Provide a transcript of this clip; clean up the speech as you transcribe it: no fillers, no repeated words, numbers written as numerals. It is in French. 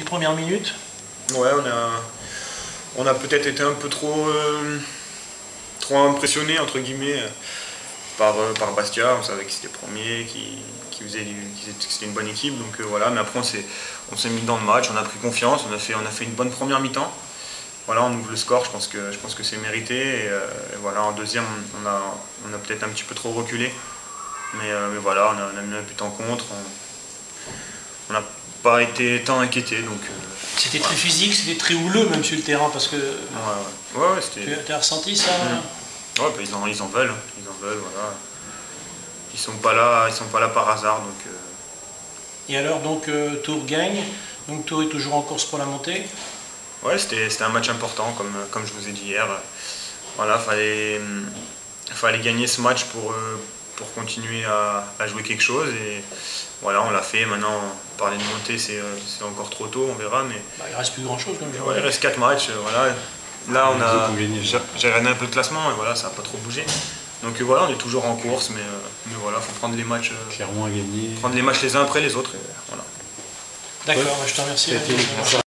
premières minutes. Ouais, on a peut-être été un peu trop impressionné entre guillemets par Bastia. On savait que c'était premier, que c'était une bonne équipe, donc voilà. Mais après on s'est mis dans le match, on a pris confiance, on a fait une bonne première mi-temps. Voilà, on ouvre le score, je pense que c'est mérité. Et voilà, en deuxième, on a peut-être un petit peu trop reculé. Mais voilà, on a mis un but en contre. On n'a pas été tant inquiété. C'était très physique, c'était très houleux même sur le terrain parce que. Ouais, c'était. Tu as ressenti ça? Ouais, bah, ils en veulent, voilà. Ils sont pas là par hasard, donc. Et alors donc Tours gagne, donc Tours est toujours en course pour la montée. Ouais, c'était un match important, comme je vous ai dit hier. Voilà, fallait gagner ce match pour continuer à jouer quelque chose. Et voilà, on l'a fait. Maintenant, parler de montée, c'est encore trop tôt, on verra. Mais il reste plus grand chose comme je il reste 4 matchs. Voilà. Là, j'ai regardé un peu le classement et voilà, ça n'a pas trop bougé. Donc voilà, on est toujours en course, mais voilà, il faut prendre les matchs. Clairement à gagner. Prendre les matchs les uns après les autres. Et voilà. D'accord, je te remercie.